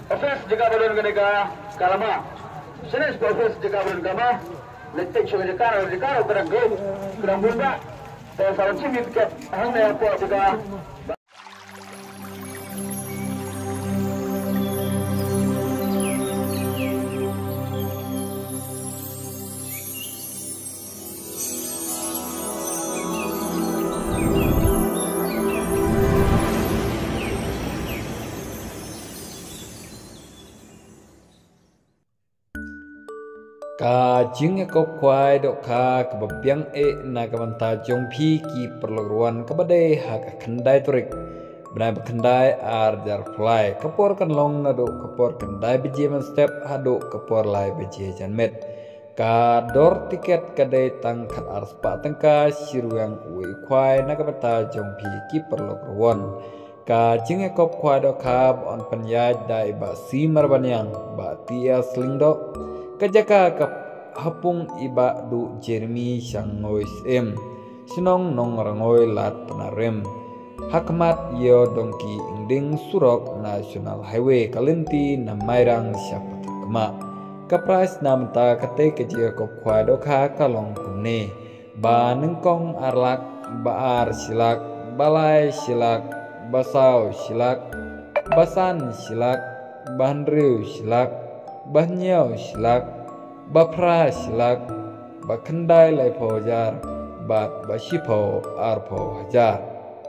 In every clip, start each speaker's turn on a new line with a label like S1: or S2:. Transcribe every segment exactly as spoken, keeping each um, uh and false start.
S1: Office jika balon ganega kalama. Senes ko office jika balon kama. Letek shoga jika ro jika ro kerang go. Kerang bulba. Saya sawan cimi tiket. Hang na po jika
S2: Ka jing ko kwai dok ka kebabiang e na kabanta jong pi ki perluruan kabade ha ka kendai turik bnai kendai ar jar fly kapor kan long na do kapor kendai beje man step hado kapor lai beje janmet ka dor tiket kadai tang khat ar spa tangka siruang ui kwai na kabanta jong pi ki perluruan ka jing ko kwai dok ka on penyai dai ba si marbanyang ba tia sling dok kajaka ka hapung iba du Jeremy Shangois em sinong nong rangoi lat penarem hakmat yo dongki ingding surok national highway kalinti na mairang siapa kema kapras namta kate kejia kop khwai dokha kalong kumne ba nengkong arlak baar silak balai silak basau silak basan silak bandriu silak bahnyau silak bapra silak bakendai lai pojar bat basipo arpo hajar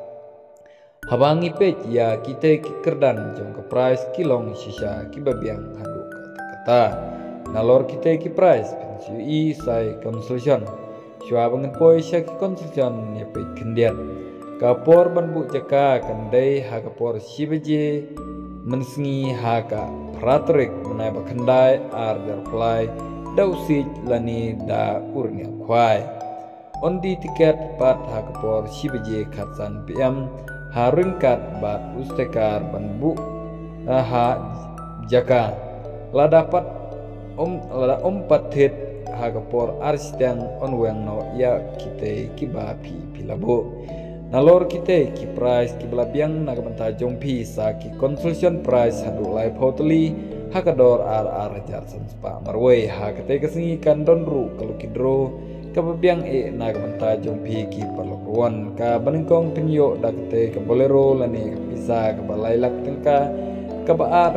S2: habangi pej ya kita kikerdan jong ke price kilong sisa kibabiang hadu kata-kata nalor kita ki price pensiu i sai consultation shua bangen poi sya ki consultation ya pej kendian kapor banbu jaka kendai ha kapor sibeje mensengi haka pratrik menai bakendai ar jar fly dausik lani da urnia kwai ondi tiket pat haka por sibeje khatsan pm haringkat bat ustekar banbu ha jaka la dapat om la om patit haka por arstang onweng no ya kite kibapi pilabo nalor kita ki price ki belabiang na kabanta jongpi sa ki consultation price hadu lai potli hakador ar ar jar spa marway ha kate kasingi kan donru kalau kidro kababiang e na kabanta jongpi ki perluan ka banengkong penyo dakte ka bolero lani ka pisa ka balai lak tengka ka baar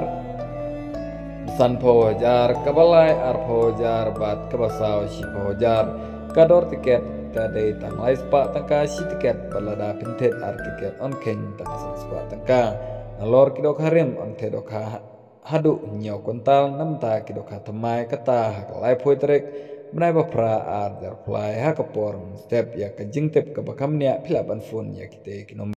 S2: san po jar ka balai ar po jar bat ka basau si po jar kador tiket kadai tang lai spa tangka si tiket balada pintet ar tiket on keng tang spa tangka nalor kidok harim on te dok hadu nyo kontal namta kidok temai kata lai phoi trek benai bapra ar jar fly ha kapor step ya ka jingtep ka bakamnya philaban phone ya kite kinom